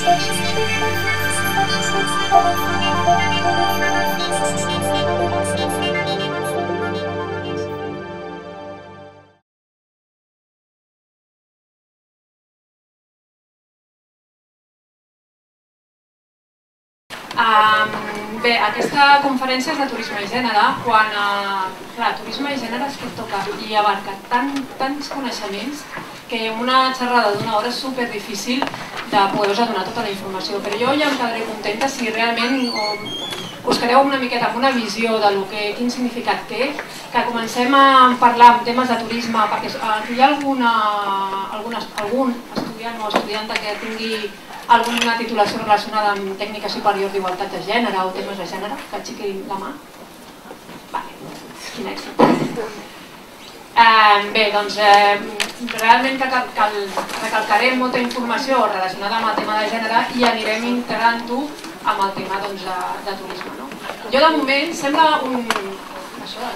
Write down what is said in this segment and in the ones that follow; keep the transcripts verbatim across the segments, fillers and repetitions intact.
Um, bé, aquesta conferència és de turisme i gènere, quan uh, clar, turisme i gènere és que toca i abarca tan, tants coneixements que una xerrada d'una hora és super difícil de poder-vos donar tota la informació, però jo ja em quedaré contenta si realment um, us quedeu una miqueta amb una visió de lo que, quin significat té, que comencem a parlar en temes de turisme, perquè uh, hi ha alguna, alguna, algun estudiant o estudianta que tingui alguna titulació relacionada amb tècnica superior d'igualtat de gènere o temes de gènere, que aixequi la mà. Vale, quin èxit. Eh, bé, doncs eh, realment que cal, cal, recalcarem molta informació relacionada amb el tema de gènere i anirem integrant-ho amb el tema doncs, de, de turisme. No? Jo de moment sembla un... Això,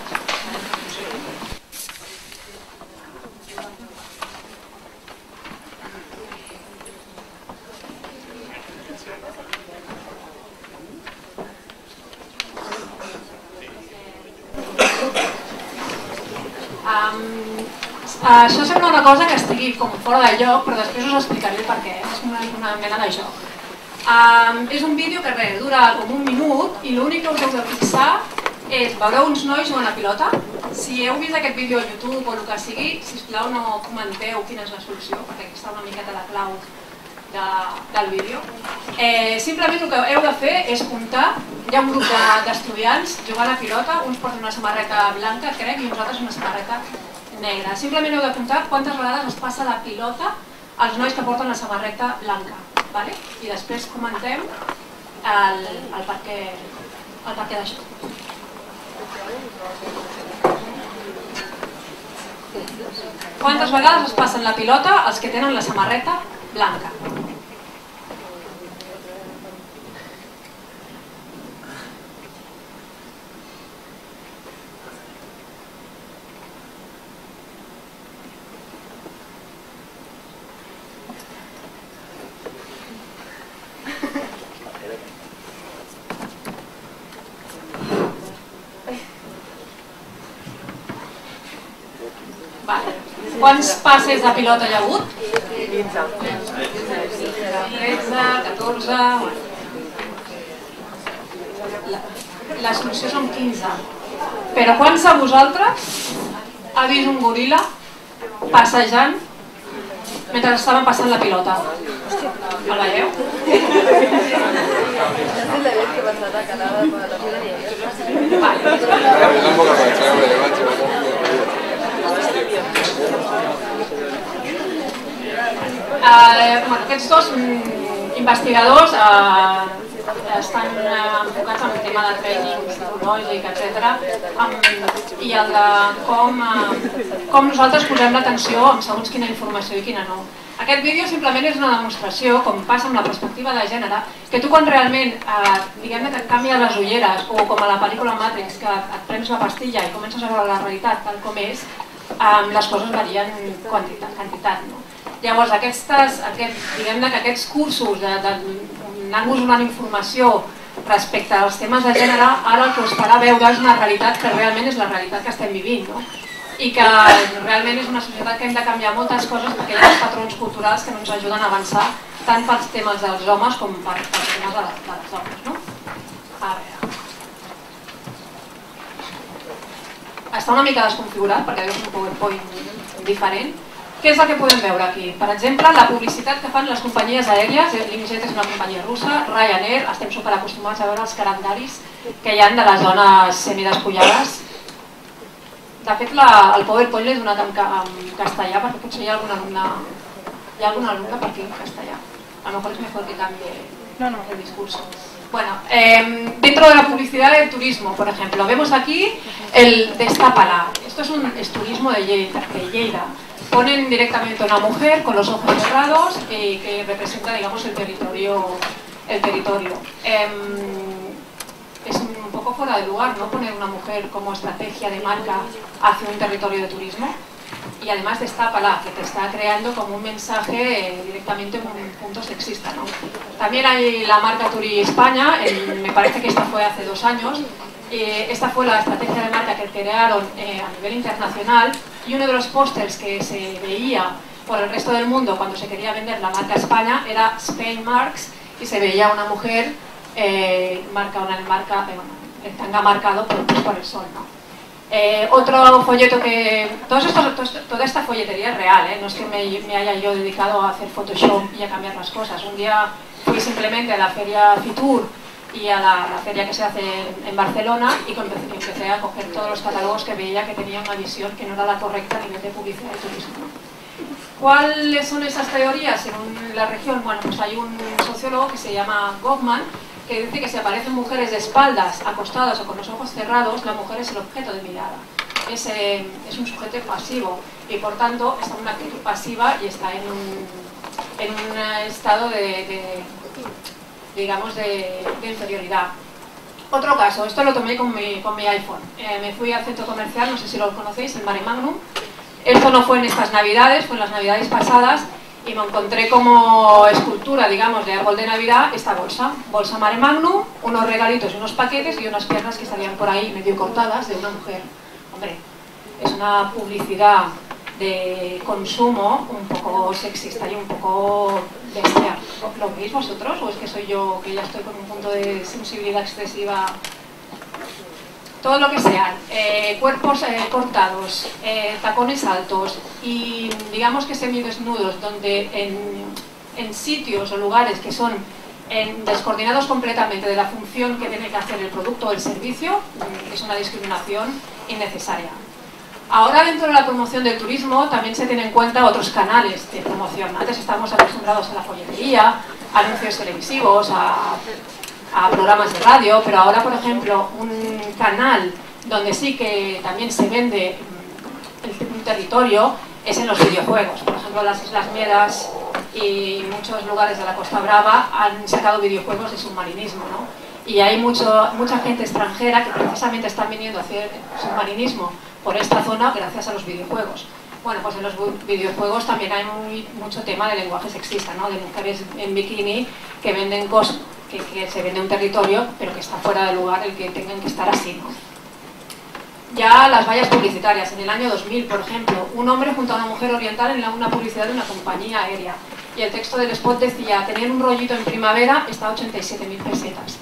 Um, això sembla una cosa que estigui com fora de lloc, però després us explicaré per què. És una, una mena de joc. Um, és un vídeo que res, dura com un minut i l'únic que us heu de fixar és veureu uns nois jugant a pilota. Si heu vist aquest vídeo a YouTube o el que sigui, sisplau no comenteu quina és la solució, perquè aquí està una miqueta la clau de, del vídeo. Eh, simplement el que heu de fer és comptar. Hi ha un grup d'estudiants de, jugant a pilota, uns porten una samarreta blanca, crec, i uns altres una samarreta negra. Simplement heu de comptar quantes vegades es passa la pilota als nois que porten la samarreta blanca. Vale? I després comentem el, el per què, el per què d'això. Quantes vegades es passen la pilota els que tenen la samarreta blanca? Quants passes de pilota hi ha hagut? tretze, catorze... La, la solució són quinze. Però quants de vosaltres ha vist un goril·la passejant mentre estaven passant la pilota? El veieu? Eh, bueno, aquests dos mm, investigadors eh, estan eh, enfocats en el tema de training psicològic, etcètera, i el de com, eh, com nosaltres posem l'atenció en segons quina informació i quina no. Aquest vídeo simplement és una demostració, com passa amb la perspectiva de gènere, que tu quan realment eh, diguem-ne que et canvia les ulleres, o com a la pel·lícula Matrix, que et prens la pastilla i comences a veure la realitat tal com és, eh, les coses varien quantitat, quantitat, no? Llavors, aquestes, aquest, diguem-ne que aquests cursos d'anar-vos donant informació respecte als temes de gènere, ara el que us farà veure és una realitat que realment és la realitat que estem vivint, no? I que realment és una societat que hem de canviar moltes coses perquè hi ha uns patrons culturals que no ens ajuden a avançar tant pels temes dels homes com pels temes de les, de les dones, no? A veure... Està una mica desconfigurat perquè és un PowerPoint diferent. Què és el que podem veure aquí? Per exemple, la publicitat que fan les companyies aèries, l'Injet és una companyia russa, Ryanair, estem superacostumats a veure els calendaris que hi ha de les zones semidespullades. De fet, la, el PowerPoint l'he donat en, en castellà perquè potser hi ha algun alumne, hi ha algun alumne per aquí en castellà. A lo mejor es mejor que cambie no, no. el discurso. Bueno, eh, dentro de la publicidad del turismo, por ejemplo, vemos aquí el Destápala. Esto es un es turismo de Lleida. De Lleida. Ponen directamente a una mujer con los ojos cerrados y que representa, digamos, el territorio. El territorio. Eh, es un poco fuera de lugar, ¿no? Poner una mujer como estrategia de marca hacia un territorio de turismo. y además destápala, que te está creando como un mensaje eh, directamente un punto sexista, ¿no? También hay la marca Turi España, el, me parece que esta fue hace dos años, eh, esta fue la estrategia de marca que crearon eh, a nivel internacional, y uno de los pósters que se veía por el resto del mundo cuando se quería vender la marca España era Spain Marks, y se veía una mujer eh, marca una marca, eh, bueno, el tanga marcado por, pues, por el sol, ¿no? Eh, otro folleto que... Todos estos, todo, toda esta folletería es real, ¿eh? No es que me, me haya yo dedicado a hacer Photoshop y a cambiar las cosas. Un día fui simplemente a la feria Fitur y a la, la feria que se hace en, en Barcelona, y empecé, empecé a coger todos los catálogos que veía que tenían una visión que no era la correcta a nivel de publicidad y turismo, ¿no? ¿Cuáles son esas teorías en la región? Bueno, pues hay un sociólogo que se llama Goffman, que dice que si aparecen mujeres de espaldas, acostadas o con los ojos cerrados, la mujer es el objeto de mirada. Es, eh, es un sujeto pasivo y por tanto está en una actitud pasiva y está en un, en un estado de, de digamos, de, de inferioridad. Otro caso, esto lo tomé con mi, con mi iPhone. Eh, me fui al centro comercial, no sé si lo conocéis, el Mare Magnum. Esto no fue en estas navidades, fue en las navidades pasadas, y me encontré como escultura, digamos, de árbol de Navidad esta bolsa, bolsa Mare Magnum, unos regalitos y unos paquetes y unas piernas que salían por ahí medio cortadas de una mujer. Hombre, es una publicidad de consumo un poco sexista y un poco bestia. ¿Lo veis vosotros o es que soy yo que ya estoy con un punto de sensibilidad excesiva? Todo lo que sean eh, cuerpos eh, cortados, eh, tacones altos y digamos que semidesnudos, donde en, en sitios o lugares que son en, descoordinados completamente de la función que tiene que hacer el producto o el servicio, es una discriminación innecesaria. Ahora, dentro de la promoción del turismo también se tienen en cuenta otros canales de promoción. Antes estábamos acostumbrados a la folletería, a anuncios televisivos, a a programas de radio, pero ahora, por ejemplo, un canal donde sí que también se vende el, un territorio es en los videojuegos. Por ejemplo, las Islas Medas y muchos lugares de la Costa Brava han sacado videojuegos de submarinismo, ¿no? Y hay mucho, mucha gente extranjera que precisamente están viniendo a hacer submarinismo por esta zona gracias a los videojuegos. Bueno, pues en los videojuegos también hay muy, mucho tema de lenguaje sexista, ¿no? De mujeres en bikini que venden cosas, que, que se vende un territorio, pero que está fuera de lugar el que tengan que estar así, ¿no? Ya las vallas publicitarias. En el año dos mil, por ejemplo, un hombre junto a una mujer oriental en la, una publicidad de una compañía aérea. Y el texto del spot decía, tener un rollito en primavera está a ochenta y siete mil pesetas.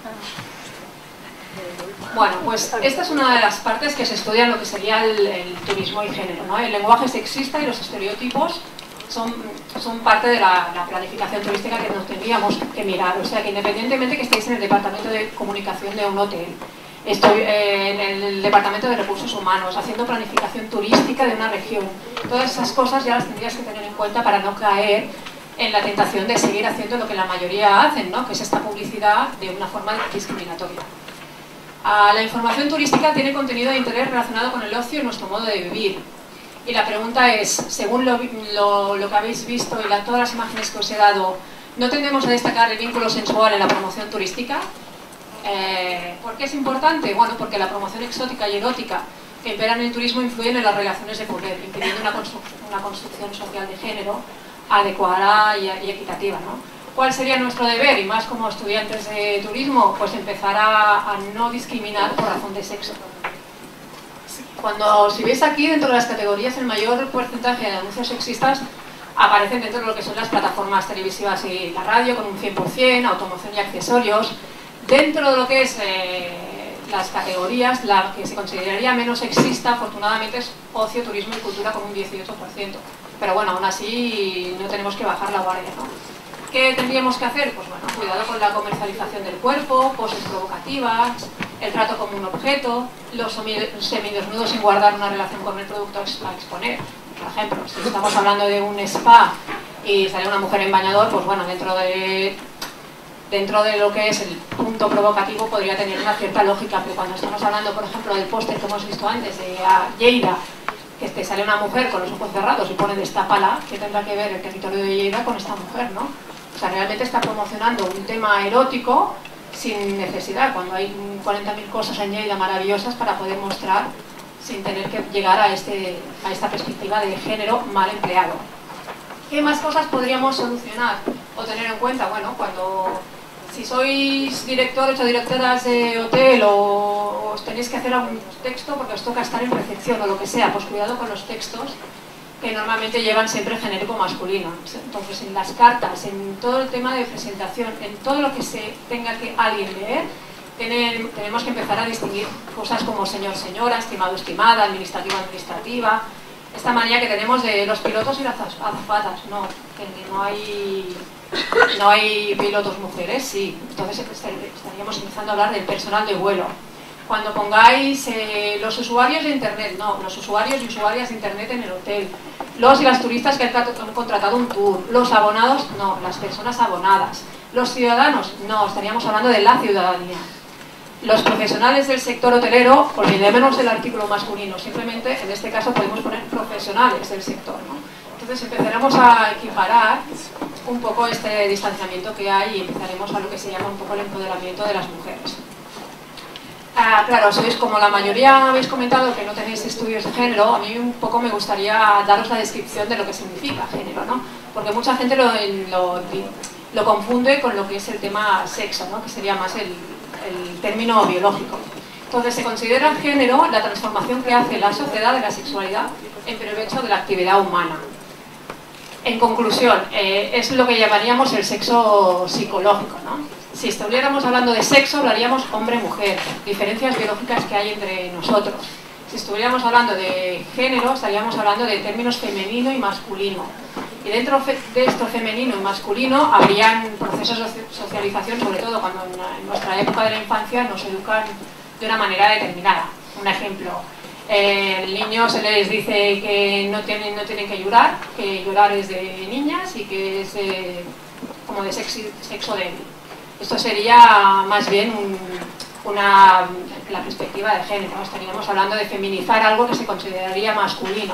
Bueno, pues esta es una de las partes que se estudia en lo que sería el, el turismo y género, ¿no? El lenguaje sexista y los estereotipos son, son parte de la, la planificación turística que nos tendríamos que mirar. O sea, que independientemente que estéis en el departamento de comunicación de un hotel, estoy eh, en el departamento de recursos humanos, haciendo planificación turística de una región, todas esas cosas ya las tendrías que tener en cuenta para no caer en la tentación de seguir haciendo lo que la mayoría hacen, ¿no? Que es esta publicidad de una forma discriminatoria. Uh, la información turística tiene contenido de interés relacionado con el ocio y nuestro modo de vivir. Y la pregunta es, según lo, lo, lo que habéis visto y la, todas las imágenes que os he dado, ¿no tendemos a destacar el vínculo sensual en la promoción turística? Eh, ¿Por qué es importante? Bueno, porque la promoción exótica y erótica que imperan en el turismo influyen en las relaciones de poder, impidiendo una, constru una construcción social de género adecuada y, y equitativa, ¿no? ¿Cuál sería nuestro deber? Y más como estudiantes de turismo, pues empezar a, a no discriminar por razón de sexo. Cuando, si veis aquí, dentro de las categorías, el mayor porcentaje de anuncios sexistas aparecen dentro de lo que son las plataformas televisivas y la radio, con un cien por cien, automoción y accesorios. Dentro de lo que es eh, las categorías, la que se consideraría menos sexista, afortunadamente, es ocio, turismo y cultura, con un dieciocho por ciento. Pero bueno, aún así no tenemos que bajar la guardia, ¿no? ¿Qué tendríamos que hacer? Pues bueno, cuidado con la comercialización del cuerpo, poses provocativas, el trato como un objeto, los semidesnudos sin guardar una relación con el producto a exponer. Por ejemplo, si estamos hablando de un spa y sale una mujer en bañador, pues bueno, dentro de, dentro de lo que es el punto provocativo podría tener una cierta lógica, pero cuando estamos hablando, por ejemplo, del póster que hemos visto antes de Lleida, que te sale una mujer con los ojos cerrados y pone destápala, ¿qué tendrá que ver el territorio de Lleida con esta mujer, no? O sea, realmente está promocionando un tema erótico sin necesidad, cuando hay cuarenta mil cosas en Lleida maravillosas para poder mostrar sin tener que llegar a, este, a esta perspectiva de género mal empleado. ¿Qué más cosas podríamos solucionar o tener en cuenta? Bueno, cuando si sois directores o directoras de hotel o os tenéis que hacer algún texto porque os toca estar en recepción o lo que sea, pues cuidado con los textos que normalmente llevan siempre genérico masculino. Entonces, en las cartas, en todo el tema de presentación, en todo lo que se tenga que alguien leer, tienen, tenemos que empezar a distinguir cosas como señor, señora, estimado, estimada, administrativa, administrativa. Esta manía que tenemos de los pilotos y las azafatas, no, que no hay, no hay pilotos mujeres, sí. Entonces estaríamos empezando a hablar del personal de vuelo. Cuando pongáis eh, los usuarios de internet, no, los usuarios y usuarias de internet en el hotel, los y las turistas que han contratado un tour, los abonados, no, las personas abonadas, los ciudadanos, no, estaríamos hablando de la ciudadanía. Los profesionales del sector hotelero, olvidémonos del artículo masculino, simplemente en este caso podemos poner profesionales del sector, ¿no? Entonces empezaremos a equiparar un poco este distanciamiento que hay y empezaremos a lo que se llama un poco el empoderamiento de las mujeres. Ah, claro, sois como la mayoría habéis comentado que no tenéis estudios de género, a mí un poco me gustaría daros la descripción de lo que significa género, ¿no? Porque mucha gente lo, lo, lo confunde con lo que es el tema sexo, ¿no? Que sería más el, el término biológico. Entonces se considera género la transformación que hace la sociedad de la sexualidad en provecho de la actividad humana. En conclusión, eh, es lo que llamaríamos el sexo psicológico, ¿no? Si estuviéramos hablando de sexo, hablaríamos hombre-mujer, diferencias biológicas que hay entre nosotros. Si estuviéramos hablando de género, estaríamos hablando de términos femenino y masculino. Y dentro de esto femenino y masculino, habrían procesos de socialización, sobre todo cuando en nuestra época de la infancia nos educan de una manera determinada. Un ejemplo, eh, al niño se les dice que no tienen, no tienen que llorar, que llorar es de niñas y que es eh, como de sexo, sexo débil. Esto sería más bien un, una, la perspectiva de género, ¿no? Estaríamos hablando de feminizar algo que se consideraría masculino.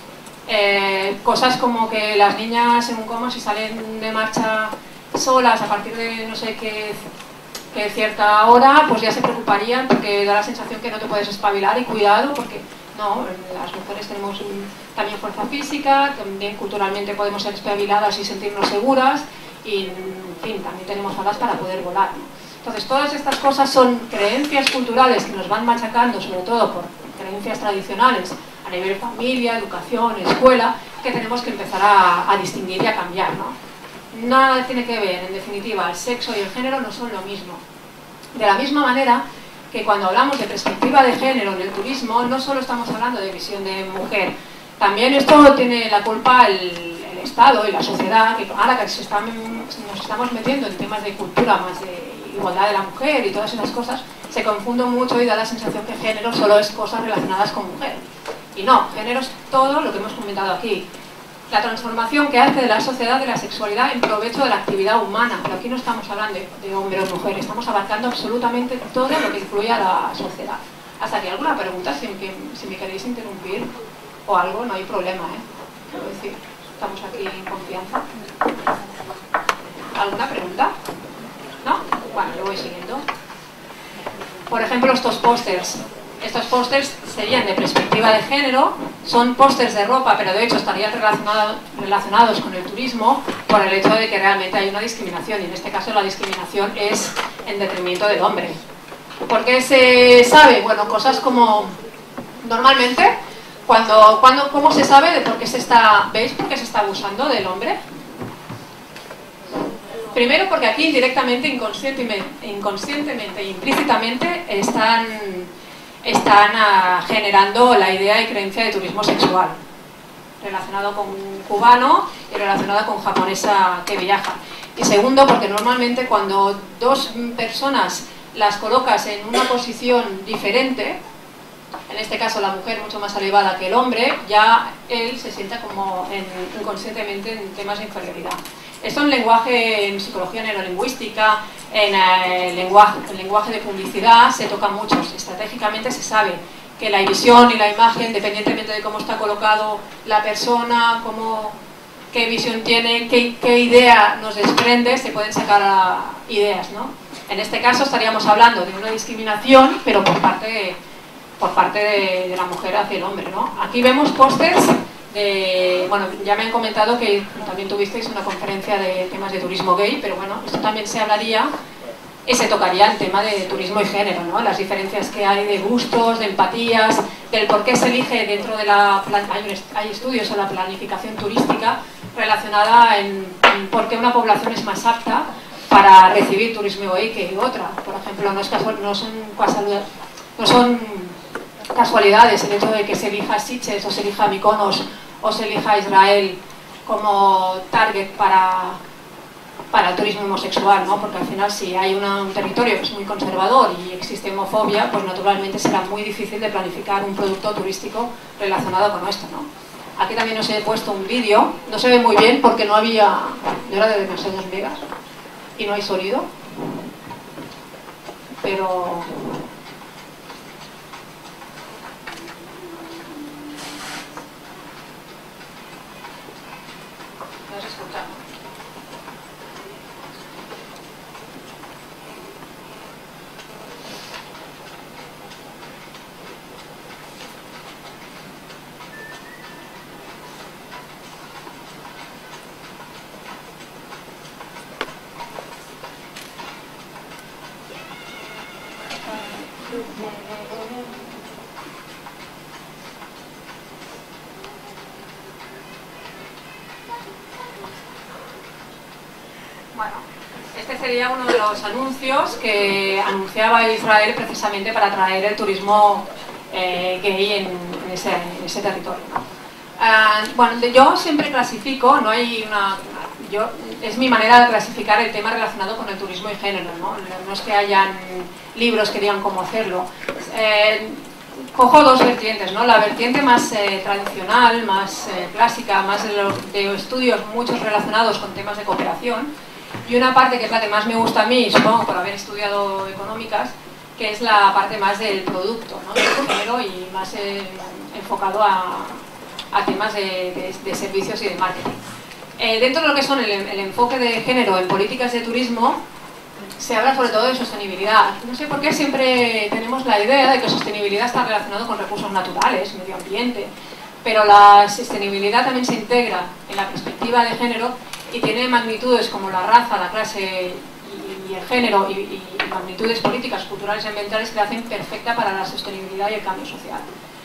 Eh, cosas como que las niñas, según cómo, si salen de marcha solas a partir de no sé qué, qué cierta hora, pues ya se preocuparían porque da la sensación que no te puedes espabilar y cuidado porque no, las mujeres tenemos un, también fuerza física, también culturalmente podemos ser espabiladas y sentirnos seguras. Y, en fin, también tenemos alas para poder volar, ¿no? Entonces, todas estas cosas son creencias culturales que nos van machacando, sobre todo por creencias tradicionales, a nivel familia, educación, escuela, que tenemos que empezar a, a distinguir y a cambiar, ¿no? Nada tiene que ver, en definitiva, el sexo y el género no son lo mismo. De la misma manera que cuando hablamos de perspectiva de género en el turismo, no solo estamos hablando de visión de mujer, también esto tiene la culpa el Estado y la sociedad, que ahora que se están, nos estamos metiendo en temas de cultura más de igualdad de la mujer y todas esas cosas, se confunde mucho y da la sensación que género solo es cosas relacionadas con mujer. Y no, género es todo lo que hemos comentado aquí. La transformación que hace de la sociedad de la sexualidad en provecho de la actividad humana. Pero aquí no estamos hablando de, de hombre o mujer, estamos abarcando absolutamente todo lo que incluye a la sociedad. ¿Hasta aquí alguna pregunta? Si, si me queréis interrumpir o algo, no hay problema, ¿eh? Quiero decir. Estamos aquí en confianza. ¿Alguna pregunta? ¿No? Bueno, yo voy siguiendo. Por ejemplo, estos pósters. Estos pósters serían de perspectiva de género, son pósters de ropa, pero de hecho estarían relacionado, relacionados con el turismo por el hecho de que realmente hay una discriminación, y en este caso la discriminación es en detrimento del hombre. ¿Por qué se sabe? Bueno, cosas como normalmente Cuando, cuando, ¿Cómo se sabe de por qué se está, veis por qué se está abusando del hombre? Primero porque aquí indirectamente, inconscientemente, inconscientemente e implícitamente están, están uh, generando la idea y creencia de turismo sexual, relacionado con un cubano y relacionado con japonesa que viaja. Y segundo porque normalmente cuando dos personas las colocas en una posición diferente, en este caso la mujer mucho más elevada que el hombre, ya él se sienta como en, inconscientemente en temas de inferioridad. Esto en lenguaje, en psicología neurolingüística, en eh, lenguaje, en lenguaje de publicidad se toca mucho. Estratégicamente se sabe que la visión y la imagen, dependientemente de cómo está colocado la persona, cómo, qué visión tiene, qué, qué idea nos desprende, se pueden sacar uh, ideas, ¿no? En este caso estaríamos hablando de una discriminación, pero por parte de por parte de, de la mujer hacia el hombre, ¿no? Aquí vemos pósters de, bueno, ya me han comentado que también tuvisteis una conferencia de temas de turismo gay, pero bueno, esto también se hablaría y se tocaría el tema de turismo y género, ¿no? Las diferencias que hay de gustos, de empatías, del por qué se elige dentro de la... Hay, hay estudios en la planificación turística relacionada en, en por qué una población es más apta para recibir turismo gay que otra. Por ejemplo, no, es casual, no, son, no son casualidades el hecho de que se elija Sitges o se elija Mykonos o se elija Israel como target para... para el turismo homosexual, ¿no? Porque al final si hay una, un territorio que es muy conservador y existe homofobia, pues naturalmente será muy difícil de planificar un producto turístico relacionado con esto, ¿no? Aquí también os he puesto un vídeo, no se ve muy bien porque no había, yo era de demasiados megas y no hay sonido, pero... no se escucha. Bueno, este sería uno de los anuncios que anunciaba Israel precisamente para atraer el turismo eh, gay en, en, ese, en ese territorio, ¿no? Uh, bueno, yo siempre clasifico, no hay una... Yo, es mi manera de clasificar el tema relacionado con el turismo y género, ¿no? No es que hayan libros que digan cómo hacerlo. Eh, cojo dos vertientes, ¿no? La vertiente más eh, tradicional, más eh, clásica, más de, los, de estudios muchos relacionados con temas de cooperación, y una parte que es la que más me gusta a mí, supongo por haber estudiado económicas, que es la parte más del producto, ¿no? Del género y más eh, enfocado a, a temas de, de, de servicios y de marketing. Eh, dentro de lo que son el, el enfoque de género en políticas de turismo, se habla sobre todo de sostenibilidad. No sé por qué siempre tenemos la idea de que sostenibilidad está relacionado con recursos naturales, medio ambiente, pero la sostenibilidad también se integra en la perspectiva de género y tiene magnitudes como la raza, la clase y, y el género y, y magnitudes políticas, culturales y ambientales que la hacen perfecta para la sostenibilidad y el cambio social.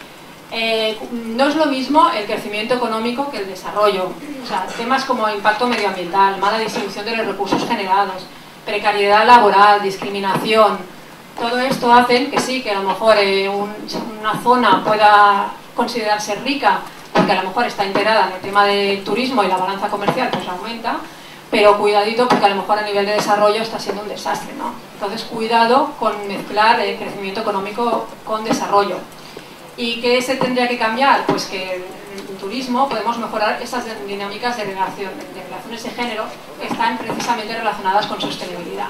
Eh, no es lo mismo el crecimiento económico que el desarrollo. O sea, temas como impacto medioambiental, mala distribución de los recursos generados, precariedad laboral, discriminación, todo esto hacen que sí, que a lo mejor eh, un, una zona pueda considerarse rica porque a lo mejor está integrada en el tema del turismo y la balanza comercial pues aumenta, pero cuidadito porque a lo mejor a nivel de desarrollo está siendo un desastre, ¿no? Entonces cuidado con mezclar el crecimiento económico con desarrollo. ¿Y qué se tendría que cambiar? Pues que en turismo podemos mejorar esas dinámicas de, relación, de relaciones de género que están precisamente relacionadas con sostenibilidad.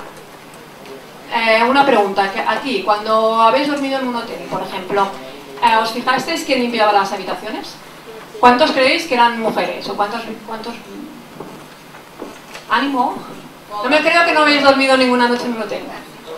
Eh, una pregunta, que aquí, cuando habéis dormido en un hotel, por ejemplo, eh, ¿os fijasteis quién limpiaba las habitaciones? ¿Cuántos creéis que eran mujeres? ¿O cuántos, cuántos... ánimo? No me creo que no habéis dormido ninguna noche en un hotel.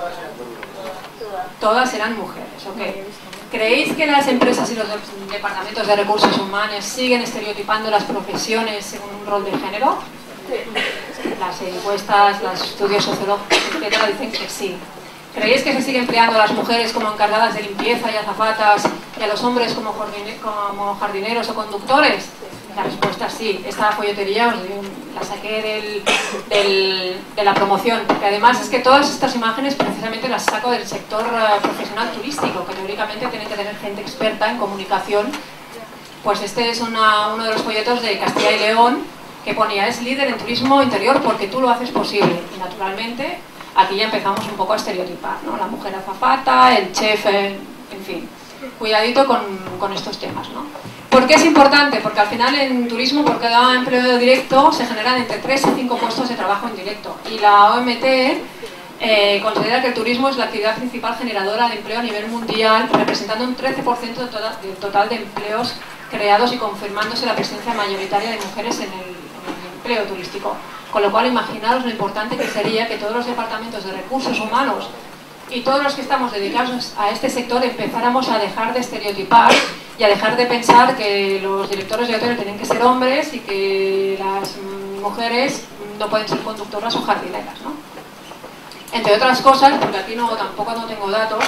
Todas eran mujeres, ok. ¿Creéis que las empresas y los departamentos de recursos humanos siguen estereotipando las profesiones según un rol de género? Sí. Las encuestas, los estudios sociológicos, etcétera, dicen que sí. ¿Creéis que se sigue empleando a las mujeres como encargadas de limpieza y azafatas y a los hombres como, como jardineros o conductores? La respuesta es sí. Esta folletería os digo, la saqué del, del, de la promoción, porque además es que todas estas imágenes precisamente las saco del sector uh, profesional turístico, que teóricamente tiene que tener gente experta en comunicación. Pues este es una, uno de los folletos de Castilla y León que ponía es líder en turismo interior porque tú lo haces posible. Y naturalmente aquí ya empezamos un poco a estereotipar, ¿no? La mujer azafata, el chef, en, en fin. Cuidadito con, con estos temas, ¿no? ¿Por qué es importante? Porque al final en turismo por cada empleo directo se generan entre tres y cinco puestos de trabajo indirecto. Y la O M T eh, considera que el turismo es la actividad principal generadora de empleo a nivel mundial, representando un trece por ciento del total, del total de empleos creados y confirmándose la presencia mayoritaria de mujeres en el, en el empleo turístico. Con lo cual imaginaros lo importante que sería que todos los departamentos de recursos humanos y todos los que estamos dedicados a este sector empezáramos a dejar de estereotipar y a dejar de pensar que los directores de hotel tienen que ser hombres y que las mujeres no pueden ser conductoras o jardineras, ¿no? Entre otras cosas, porque aquí no, tampoco no tengo datos,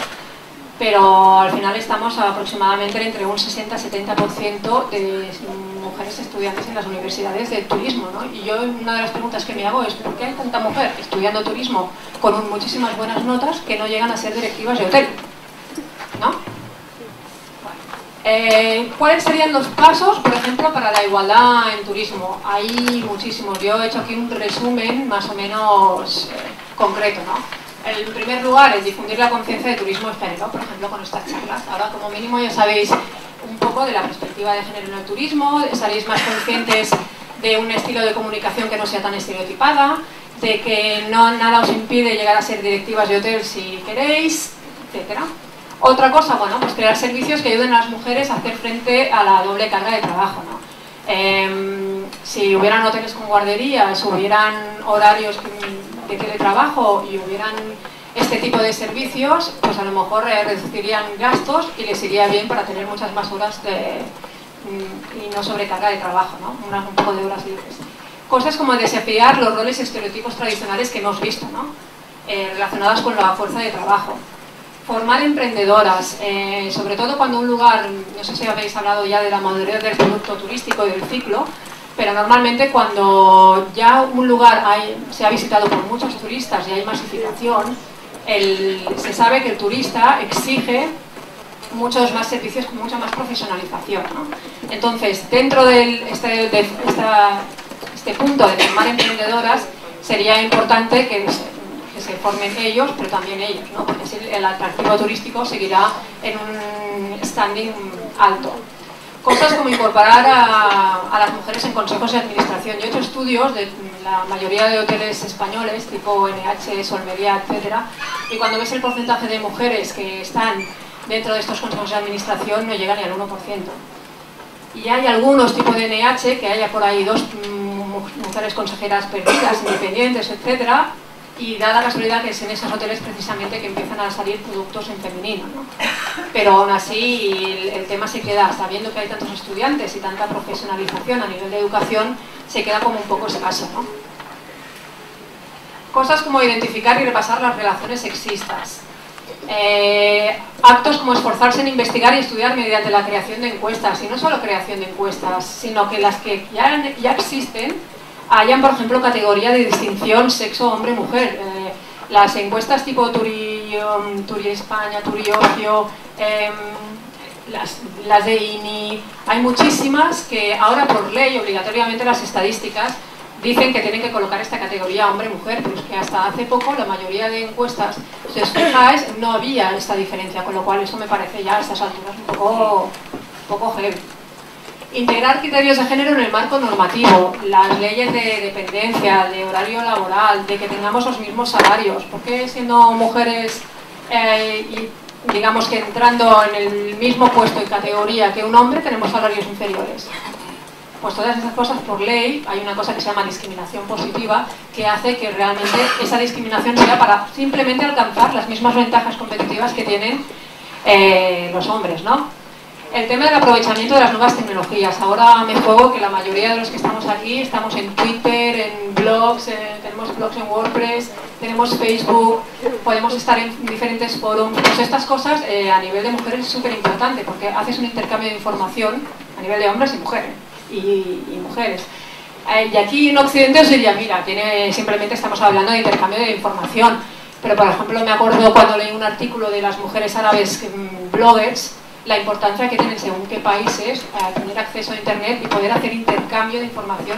pero al final estamos aproximadamente entre un sesenta a setenta por ciento de mujeres estudiantes en las universidades de turismo, ¿no? Y yo una de las preguntas que me hago es ¿por qué hay tanta mujer estudiando turismo con un, muchísimas buenas notas que no llegan a ser directivas de hotel? ¿No? Bueno. Eh, ¿Cuáles serían los pasos, por ejemplo, para la igualdad en turismo? Hay muchísimos. Yo he hecho aquí un resumen más o menos eh, concreto, ¿no? En primer lugar, es difundir la conciencia de turismo de género, por ejemplo, con estas charlas. Ahora, como mínimo, ya sabéis un poco de la perspectiva de género en el turismo, seréis más conscientes de un estilo de comunicación que no sea tan estereotipada, de que no, nada os impide llegar a ser directivas de hotel si queréis, etcétera. Otra cosa, bueno, pues crear servicios que ayuden a las mujeres a hacer frente a la doble carga de trabajo, ¿no? Eh, si hubieran hoteles con guarderías, hubieran horarios de teletrabajo y hubieran este tipo de servicios, pues a lo mejor eh, reducirían gastos y les iría bien para tener muchas más horas de, y no sobrecarga de trabajo, ¿no? Unas, un poco de horas libres. Cosas como desafiar los roles y estereotipos tradicionales que hemos visto, ¿no? Eh, relacionadas con la fuerza de trabajo. Formar emprendedoras, eh, sobre todo cuando un lugar, no sé si habéis hablado ya de la madurez del producto turístico y del ciclo, pero normalmente cuando ya un lugar hay, se ha visitado por muchos turistas y hay masificación, el, se sabe que el turista exige muchos más servicios con mucha más profesionalización, ¿no? Entonces, dentro de este, de esta, este punto de formar emprendedoras, sería importante que que se formen ellos, pero también ellos, ¿no? Porque así el atractivo turístico seguirá en un standing alto. Cosas como incorporar a, a las mujeres en consejos de administración. Yo he hecho estudios de la mayoría de hoteles españoles, tipo N H, Solmería, etcétera, y cuando ves el porcentaje de mujeres que están dentro de estos consejos de administración no llega ni al uno por ciento. Y hay algunos tipos de N H que haya por ahí dos mujeres consejeras perdidas, independientes, etcétera, y da la casualidad que es en esos hoteles precisamente que empiezan a salir productos en femenino, ¿no? Pero aún así el, el tema se queda, sabiendo que hay tantos estudiantes y tanta profesionalización a nivel de educación, se queda como un poco escaso, ¿no? Cosas como identificar y repasar las relaciones sexistas. Eh, actos como esforzarse en investigar y estudiar mediante la creación de encuestas, y no solo creación de encuestas, sino que las que ya, ya existen hayan, por ejemplo, categoría de distinción sexo, hombre, mujer. Eh, las encuestas tipo Turi, um, Turi España, Turi Ocio, eh, las, las de I N I, hay muchísimas que ahora por ley, obligatoriamente las estadísticas, dicen que tienen que colocar esta categoría hombre-mujer, pero es que hasta hace poco la mayoría de encuestas, si os fijáis, no había esta diferencia, con lo cual eso me parece ya a estas alturas un poco, un poco heavy. Integrar criterios de género en el marco normativo, las leyes de dependencia, de horario laboral, de que tengamos los mismos salarios. ¿Por qué siendo mujeres eh, y digamos que entrando en el mismo puesto y categoría que un hombre tenemos salarios inferiores? Pues todas esas cosas por ley, hay una cosa que se llama discriminación positiva, que hace que realmente esa discriminación sea para simplemente alcanzar las mismas ventajas competitivas que tienen eh, los hombres, ¿no? El tema del aprovechamiento de las nuevas tecnologías. Ahora me juego que la mayoría de los que estamos aquí estamos en Twitter, en blogs, eh, tenemos blogs en WordPress, tenemos Facebook, podemos estar en diferentes foros. Pues estas cosas eh, a nivel de mujeres es súper importante porque haces un intercambio de información a nivel de hombres y mujeres. Y, y mujeres. Eh, y aquí en Occidente os diría, mira, tiene, simplemente estamos hablando de intercambio de información. Pero por ejemplo me acuerdo cuando leí un artículo de las mujeres árabes bloggers, la importancia que tienen según qué países eh, tener acceso a internet y poder hacer intercambio de información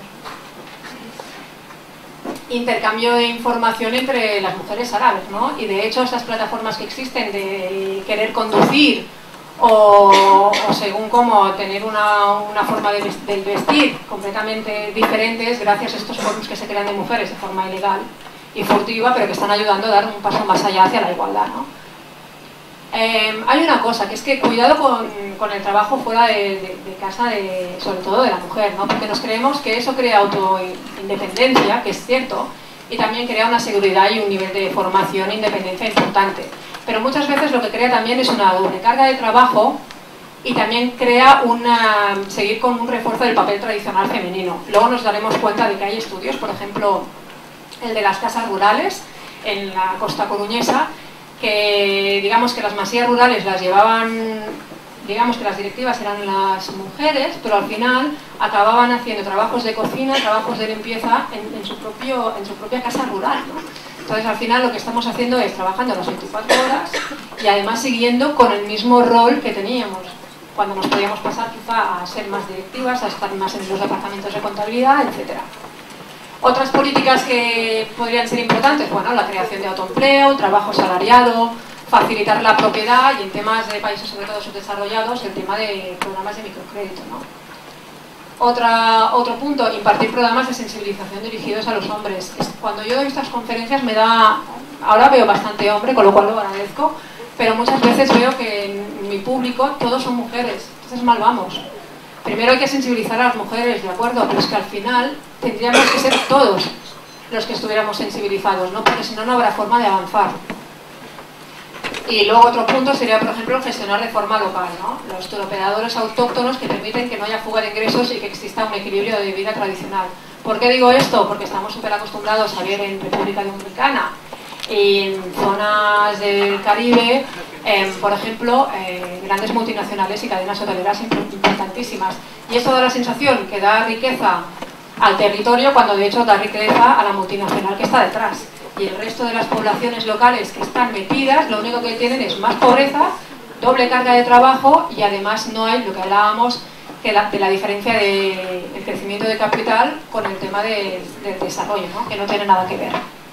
intercambio de información entre las mujeres árabes, ¿no? Y de hecho estas plataformas que existen de querer conducir o, o según cómo tener una, una forma de vestir completamente diferentes gracias a estos foros que se crean de mujeres de forma ilegal y furtiva, pero que están ayudando a dar un paso más allá hacia la igualdad, ¿no? Eh, hay una cosa, que es que cuidado con, con el trabajo fuera de, de, de casa, de, sobre todo de la mujer, ¿no? Porque nos creemos que eso crea autoindependencia, que es cierto, y también crea una seguridad y un nivel de formación e independencia importante. Pero muchas veces lo que crea también es una doble carga de trabajo y también crea una, seguir con un refuerzo del papel tradicional femenino. Luego nos daremos cuenta de que hay estudios, por ejemplo, el de las casas rurales en la costa coruñesa, que digamos que las masías rurales las llevaban, digamos que las directivas eran las mujeres, pero al final acababan haciendo trabajos de cocina, trabajos de limpieza en, en, su, propio, en su propia casa rural, ¿no? Entonces al final lo que estamos haciendo es trabajando las veinticuatro horas y además siguiendo con el mismo rol que teníamos cuando nos podíamos pasar quizá a ser más directivas, a estar más en los departamentos de contabilidad, etcétera. Otras políticas que podrían ser importantes, bueno, la creación de autoempleo, trabajo asalariado, facilitar la propiedad y en temas de países sobre todo subdesarrollados el tema de programas de microcrédito, ¿no? Otra, otro punto, impartir programas de sensibilización dirigidos a los hombres. Cuando yo doy estas conferencias me da, ahora veo bastante hombre, con lo cual lo agradezco, pero muchas veces veo que en mi público todos son mujeres, entonces mal vamos. Primero hay que sensibilizar a las mujeres, de acuerdo, pero es que al final tendríamos que ser todos los que estuviéramos sensibilizados, ¿no? Porque si no, no habrá forma de avanzar. Y luego otro punto sería, por ejemplo, gestionar de forma local, ¿no? Los turoperadores autóctonos que permiten que no haya fuga de ingresos y que exista un equilibrio de vida tradicional. ¿Por qué digo esto? Porque estamos súper acostumbrados a ver en República Dominicana y en zonas del Caribe, eh, por ejemplo, eh, grandes multinacionales y cadenas hoteleras importantísimas. Y esto da la sensación que da riqueza al territorio cuando de hecho da riqueza a la multinacional que está detrás. Y el resto de las poblaciones locales que están metidas, lo único que tienen es más pobreza, doble carga de trabajo y además no hay lo que hablábamos que la, de la diferencia del de crecimiento de capital con el tema de, del desarrollo, ¿no? Que no tiene nada que ver.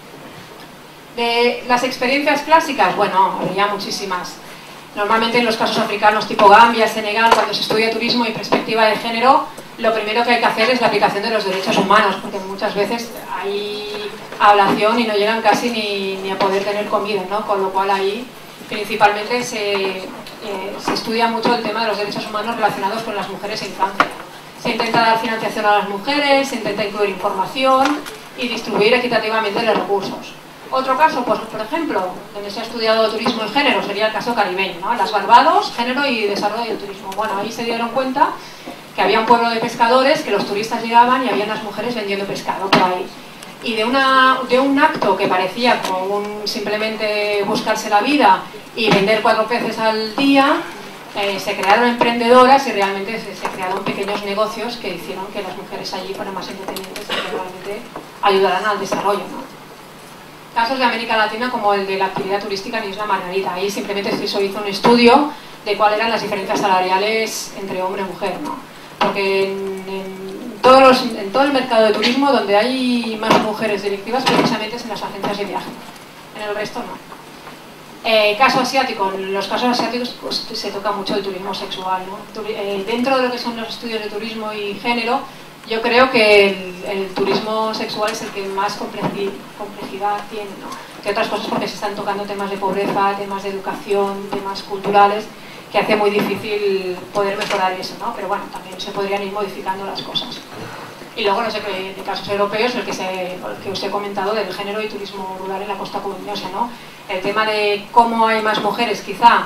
De las experiencias clásicas, bueno, habría muchísimas. Normalmente en los casos africanos tipo Gambia, Senegal, cuando se estudia turismo y perspectiva de género, lo primero que hay que hacer es la aplicación de los derechos humanos, porque muchas veces hay ablación y no llegan casi ni, ni a poder tener comida, ¿no? Con lo cual ahí principalmente se, eh, se estudia mucho el tema de los derechos humanos relacionados con las mujeres e infancia. Se intenta dar financiación a las mujeres, se intenta incluir información y distribuir equitativamente los recursos. Otro caso, pues, por ejemplo, donde se ha estudiado turismo en género, sería el caso caribeño, ¿no? Las Barbados, género y desarrollo del turismo. Bueno, ahí se dieron cuenta que había un pueblo de pescadores, que los turistas llegaban y había unas mujeres vendiendo pescado por ahí. Y de, una, de un acto que parecía como un, simplemente buscarse la vida y vender cuatro peces al día, eh, se crearon emprendedoras y realmente se, se crearon pequeños negocios que hicieron que las mujeres allí fueran más independientes y que realmente ayudaran al desarrollo, ¿no? Casos de América Latina como el de la actividad turística en Isla Margarita. Ahí simplemente se hizo un estudio de cuáles eran las diferencias salariales entre hombre y mujer, ¿no? Porque en, en, todos los, en todo el mercado de turismo donde hay más mujeres directivas precisamente es en las agencias de viaje, en el resto no. Eh, caso asiático, en los casos asiáticos pues, se toca mucho el turismo sexual, ¿no? Turi eh, dentro de lo que son los estudios de turismo y género, yo creo que el, el turismo sexual es el que más complejidad tiene, ¿no? Que otras cosas porque se están tocando temas de pobreza, temas de educación, temas culturales, que hace muy difícil poder mejorar eso, ¿no? Pero bueno, también se podrían ir modificando las cosas. Y luego, no sé, de casos europeos, el que, se, el que os he comentado del género y turismo rural en la costa coruñesa, ¿no? El tema de cómo hay más mujeres, quizá,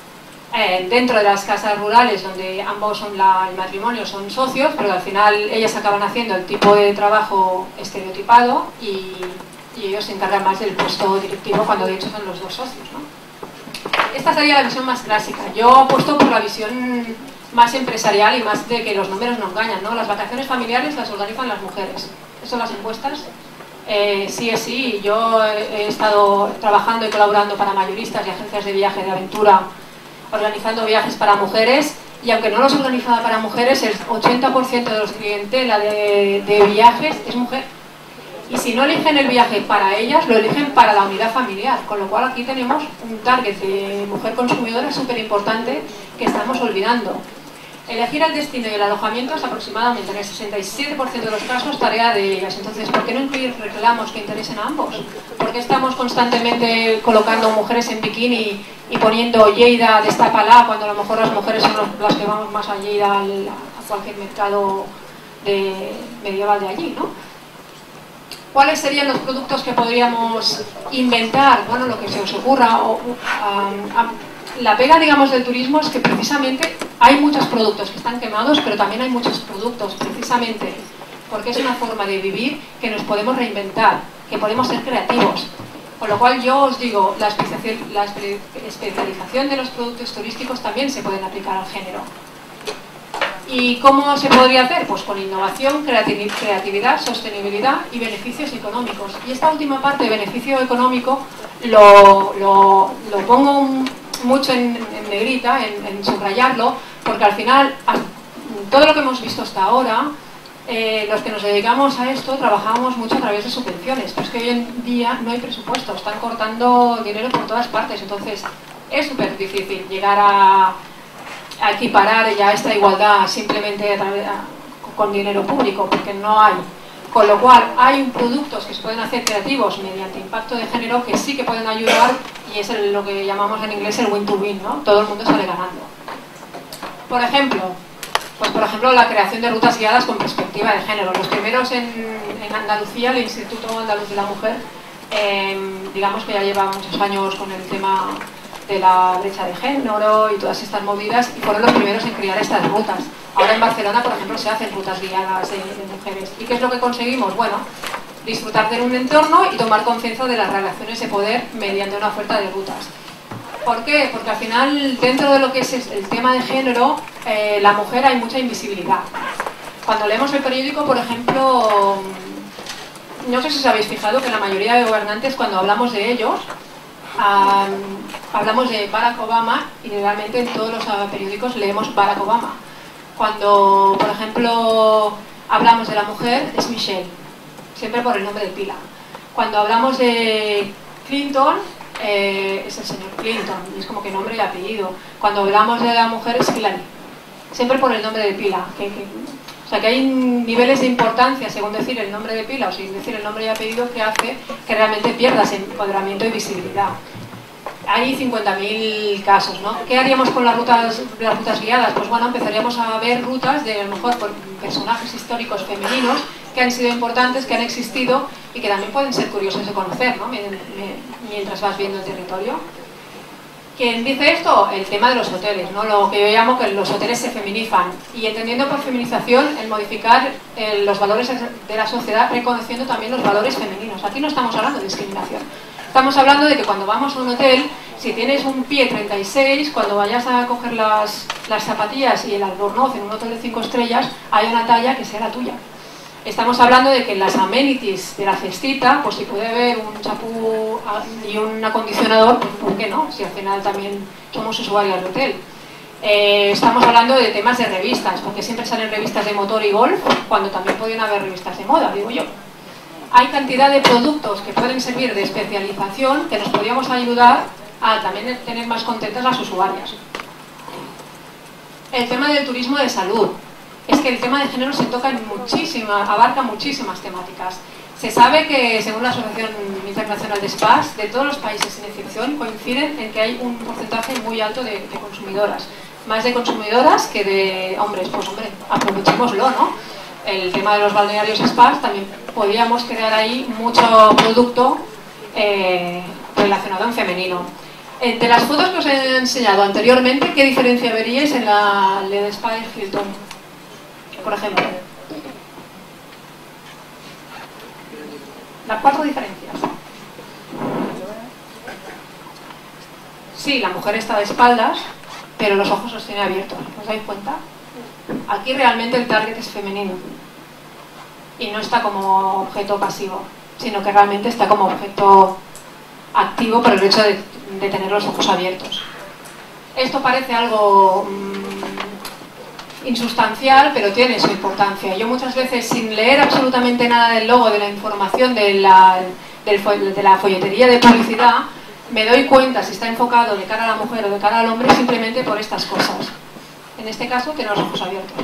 Eh, dentro de las casas rurales donde ambos son la, el matrimonio son socios, pero al final ellas acaban haciendo el tipo de trabajo estereotipado y, y ellos se encargan más del puesto directivo cuando de hecho son los dos socios, ¿no? Esta sería la visión más clásica. Yo apuesto por la visión más empresarial y más de que los números no engañan, ¿no? Las vacaciones familiares las organizan las mujeres. Eso las encuestas eh, sí es sí. Yo he, he estado trabajando y colaborando para mayoristas y agencias de viaje de aventura organizando viajes para mujeres y aunque no los organizaba para mujeres, el ochenta por ciento de los clientela de, de viajes es mujer. Y si no eligen el viaje para ellas, lo eligen para la unidad familiar, con lo cual aquí tenemos un target de mujer consumidora súper importante que estamos olvidando. Elegir el destino y el alojamiento es aproximadamente en el sesenta y siete por ciento de los casos tarea de ellas. Entonces, ¿por qué no incluir reclamos que interesen a ambos? ¿Por qué estamos constantemente colocando mujeres en bikini y poniendo Lleida, destápala, cuando a lo mejor las mujeres son las que vamos más a Lleida, a cualquier mercado de, medieval de allí, ¿no? ¿Cuáles serían los productos que podríamos inventar? Bueno, lo que se os ocurra. O, um, um, la pega, digamos, del turismo es que precisamente hay muchos productos que están quemados, pero también hay muchos productos, precisamente porque es una forma de vivir, que nos podemos reinventar, que podemos ser creativos. Con lo cual yo os digo, la especialización de los productos turísticos también se pueden aplicar al género. ¿Y cómo se podría hacer? Pues con innovación, creatividad, sostenibilidad y beneficios económicos. Y esta última parte de beneficio económico lo, lo, lo pongo mucho en, en negrita, en, en subrayarlo, porque al final todo lo que hemos visto hasta ahora, eh, los que nos dedicamos a esto trabajamos mucho a través de subvenciones, pero es que hoy en día no hay presupuesto, están cortando dinero por todas partes, entonces es súper difícil llegar a a equiparar ya esta igualdad simplemente a través, a, con dinero público, porque no hay. Con lo cual hay productos que se pueden hacer creativos mediante impacto de género que sí que pueden ayudar, y es el, lo que llamamos en inglés el win-to-win, ¿no? Todo el mundo sale ganando. Por ejemplo, pues por ejemplo la creación de rutas guiadas con perspectiva de género. Los primeros en, en Andalucía, el Instituto Andaluz de la Mujer, eh, digamos que ya lleva muchos años con el tema de la brecha de género y todas estas movidas, y fueron los primeros en crear estas rutas. Ahora en Barcelona, por ejemplo, se hacen rutas guiadas de, de mujeres. ¿Y qué es lo que conseguimos? Bueno, disfrutar de un entorno y tomar conciencia de las relaciones de poder mediante una oferta de rutas. ¿Por qué? Porque al final, dentro de lo que es el tema de género, eh, la mujer hay mucha invisibilidad. Cuando leemos el periódico, por ejemplo, no sé si os habéis fijado que la mayoría de gobernantes, cuando hablamos de ellos, Um, hablamos de Barack Obama y realmente en todos los uh, periódicos leemos Barack Obama. Cuando, por ejemplo, hablamos de la mujer, es Michelle, siempre por el nombre de pila. Cuando hablamos de Clinton, eh, es el señor Clinton, y es como que nombre y apellido. Cuando hablamos de la mujer es Hillary, siempre por el nombre de pila. Que, que, o sea que hay niveles de importancia según decir el nombre de pila o sin decir el nombre y apellido que hace que realmente pierdas empoderamiento y visibilidad. Hay cincuenta mil casos, ¿no? ¿Qué haríamos con las rutas, las rutas guiadas? Pues bueno, empezaríamos a ver rutas de a lo mejor por personajes históricos femeninos que han sido importantes, que han existido y que también pueden ser curiosos de conocer, ¿no? Mientras vas viendo el territorio. ¿Quién dice esto? El tema de los hoteles, ¿no? Lo que yo llamo que los hoteles se feminizan, y entendiendo por feminización el modificar eh, los valores de la sociedad, reconociendo también los valores femeninos. Aquí no estamos hablando de discriminación, estamos hablando de que cuando vamos a un hotel, si tienes un pie treinta y seis, cuando vayas a coger las, las zapatillas y el albornoz en un hotel de cinco estrellas, hay una talla que sea la tuya. Estamos hablando de que en las amenities de la cestita, pues si puede haber un champú y un acondicionador, pues ¿por qué no? Si al final también somos usuarios de hotel. Eh, estamos hablando de temas de revistas, porque siempre salen revistas de motor y golf, cuando también podrían haber revistas de moda, digo yo. Hay cantidad de productos que pueden servir de especialización que nos podríamos ayudar a también tener más contentas las usuarias. El tema del turismo de salud. Es que el tema de género se toca en muchísimas, abarca muchísimas temáticas. Se sabe que, según la Asociación Internacional de Spas, de todos los países sin excepción, coinciden en que hay un porcentaje muy alto de, de consumidoras. Más de consumidoras que de hombres. Pues hombre, aprovechémoslo, ¿no? El tema de los balnearios spas, también podríamos crear ahí mucho producto eh, relacionado en femenino. Eh, de las fotos que os he enseñado anteriormente, ¿qué diferencia veríais en la L E D Spa de Hilton? Por ejemplo, las cuatro diferencias. Sí, la mujer está de espaldas, pero los ojos los tiene abiertos. ¿Os dais cuenta? Aquí realmente el target es femenino y no está como objeto pasivo, sino que realmente está como objeto activo por el hecho de, de tener los ojos abiertos. Esto parece algo mmm, insustancial, pero tiene su importancia. Yo muchas veces, sin leer absolutamente nada del logo, de la información, de la, del, de la folletería de publicidad, me doy cuenta si está enfocado de cara a la mujer o de cara al hombre simplemente por estas cosas. En este caso, tiene los ojos abiertos.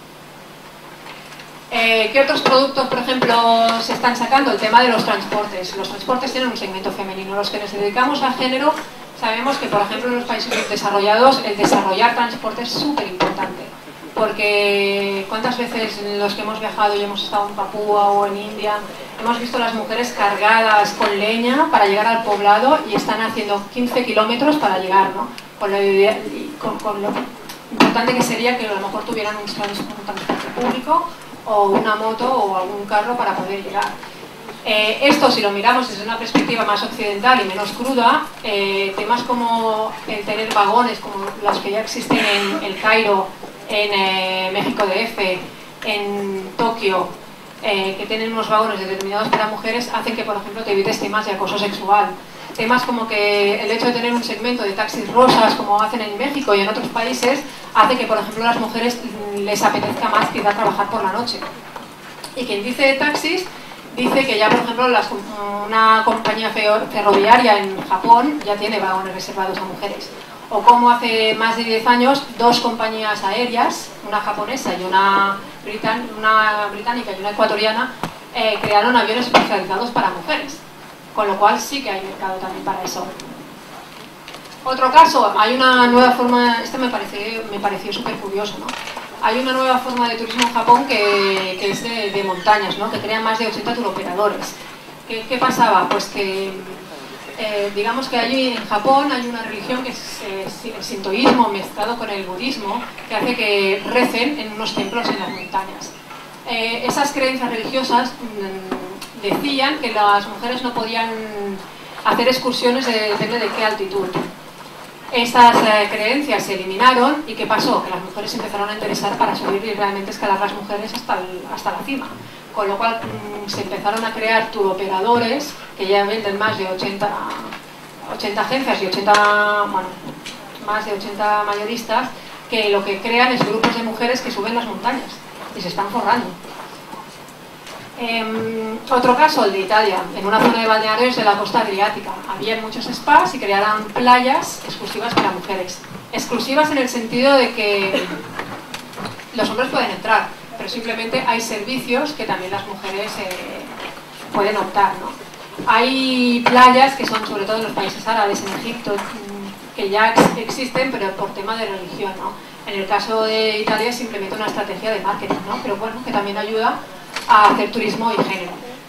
Eh, ¿Qué otros productos, por ejemplo, se están sacando? El tema de los transportes. Los transportes tienen un segmento femenino. Los que nos dedicamos a género sabemos que, por ejemplo, en los países desarrollados, el desarrollar transporte es súper importante. porque cuántas veces los que hemos viajado y hemos estado en Papúa o en India, hemos visto a las mujeres cargadas con leña para llegar al poblado y están haciendo quince kilómetros para llegar, ¿no? Con lo, con, con lo importante que sería que a lo mejor tuvieran un transporte público o una moto o algún carro para poder llegar. Eh, esto, si lo miramos desde una perspectiva más occidental y menos cruda, eh, temas como el tener vagones como los que ya existen en El Cairo, en eh, México D F, en Tokio, eh, que tienen unos vagones determinados para mujeres, hacen que, por ejemplo, te evites temas de acoso sexual. Temas como que el hecho de tener un segmento de taxis rosas, como hacen en México y en otros países, hace que, por ejemplo, a las mujeres les apetezca más quizá trabajar por la noche. Y quien dice de taxis, dice que ya, por ejemplo, las, una compañía ferroviaria en Japón ya tiene vagones reservados a mujeres. O como hace más de diez años, dos compañías aéreas, una japonesa y una, britan una británica y una ecuatoriana, eh, crearon aviones especializados para mujeres. Con lo cual sí que hay mercado también para eso. Otro caso, hay una nueva forma, este me, parece, me pareció súper curioso, ¿no? Hay una nueva forma de turismo en Japón que, que es de, de montañas, ¿no? Que crean más de ochenta turoperadores. ¿Qué, qué pasaba? Pues que, eh, digamos que allí en Japón hay una religión que es eh, el sintoísmo mezclado con el budismo, que hace que recen en unos templos en las montañas. Eh, esas creencias religiosas mmm, decían que las mujeres no podían hacer excursiones de, depende de qué altitud. Estas eh, creencias se eliminaron y ¿qué pasó? Que las mujeres empezaron a interesar para subir y realmente escalar las mujeres hasta, el, hasta la cima. Con lo cual mmm, se empezaron a crear turoperadores que ya venden más de ochenta, ochenta agencias y ochenta, bueno, más de ochenta mayoristas, que lo que crean es grupos de mujeres que suben las montañas y se están forrando. Eh, otro caso, el de Italia, en una zona de balnearios de la costa adriática. Había muchos spas y crearon playas exclusivas para mujeres. Exclusivas en el sentido de que los hombres pueden entrar, pero simplemente hay servicios que también las mujeres eh, pueden optar, ¿no? Hay playas que son, sobre todo en los países árabes, en Egipto, que ya ex existen, pero por tema de religión, ¿no? En el caso de Italia es simplemente una estrategia de marketing, ¿no? Pero bueno, que también ayuda a hacer turismo y género.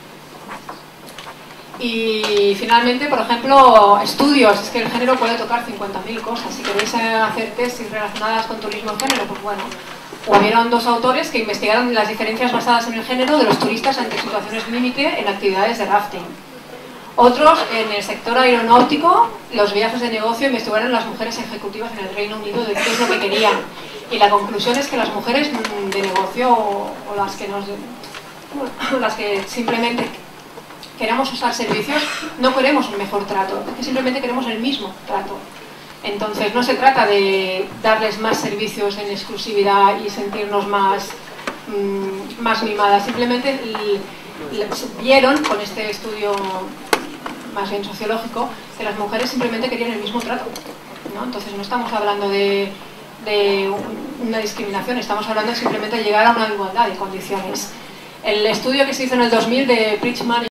Y finalmente, por ejemplo, estudios. Es que el género puede tocar cincuenta mil cosas. Si queréis hacer tesis relacionadas con turismo y género, pues bueno. Hubieron dos autores que investigaron las diferencias basadas en el género de los turistas ante situaciones límite en actividades de rafting. Otros, en el sector aeronáutico, los viajes de negocio, investigaron las mujeres ejecutivas en el Reino Unido de qué es lo que querían. Y la conclusión es que las mujeres de negocio o, o las que nos... las que simplemente queremos usar servicios, no queremos un mejor trato, es que simplemente queremos el mismo trato. Entonces no se trata de darles más servicios en exclusividad y sentirnos más, mmm, más mimadas, simplemente vieron con este estudio más bien sociológico que las mujeres simplemente querían el mismo trato, ¿no? Entonces no estamos hablando de, de una discriminación, estamos hablando de simplemente llegar a una igualdad de condiciones. El estudio que se hizo en el dos mil de Pritchman